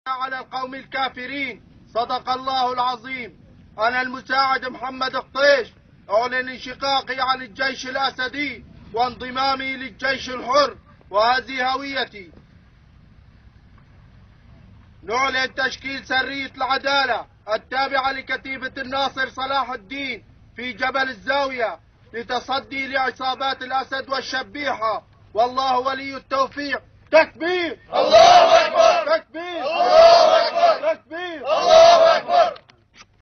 على القوم الكافرين. صدق الله العظيم. أنا المساعد محمد قطيش أعلن انشقاقي عن الجيش الأسدي وانضمامي للجيش الحر، وهذه هويتي. نعلن تشكيل سرية العدالة التابعة لكتيبة الناصر صلاح الدين في جبل الزاوية لتصدي لعصابات الأسد والشبيحة، والله ولي التوفيق. تكبير! الله أكبر! تكبير! الله أكبر! تكبير! الله